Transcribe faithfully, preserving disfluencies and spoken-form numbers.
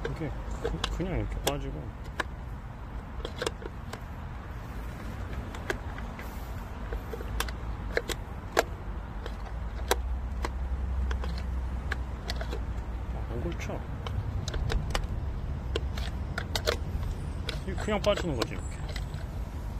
이게 그냥 이렇게 빠지고 안 걸쳐. 이게 그냥 빠지는 거지 이렇게.